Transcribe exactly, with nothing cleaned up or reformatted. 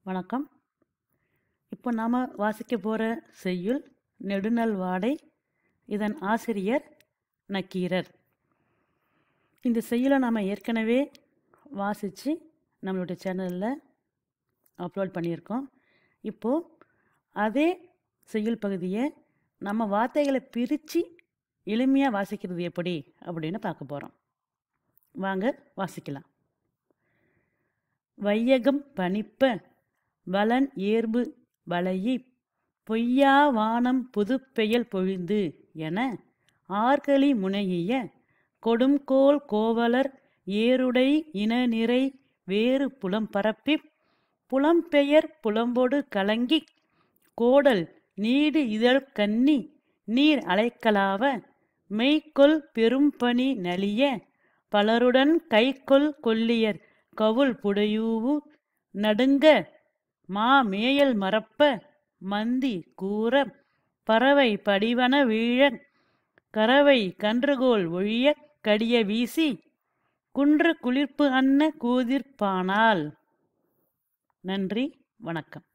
வணக்கம். இப்போ நாம் வாசிக்க போகிற செய்யுள் நெடுநல் வாடை. இதன் ஆசிரியர் நக்கீரர். இந்த செய்யுளை நாம் ஏற்கனவே வாசித்து நம்மளுடைய சேனலில் அப்லோட் பண்ணியிருக்கோம். இப்போது அதே செய்யுள் பகுதியை நம்ம வார்த்தைகளை பிரித்து எளிமையாக வாசிக்கிறது எப்படி அப்படின்னு பார்க்க போகிறோம். வாங்க வாசிக்கலாம். வையகம் பணிப்ப வலன் ஏர்பு வளையி பொய்யா வானம் புதுப்பெயல் பொழிந்து என ஆர்களி முனையிய கொடும்கோல் கோவலர் ஏருடை இனநிறை வேறு புலம் பரப்பி புலம்பெயர் புலம்பொடு கலங்கி கோடல் நீடு இதழ் கன்னி நீர் அலைக்கலாவ மெய்கொல் பெரும்பனி நலிய பலருடன் கைகொல் கொல்லியர் கவுள் புடையூவு நடுங்க மா மேயல் மறப்ப மந்தி கூற பறவை படிவன வீழ கறவை கன்றுகோல் ஒழிய கடிய வீசி குன்று குளிர்ப்பு அன்ன கூதிர்பானால். நன்றி, வணக்கம்.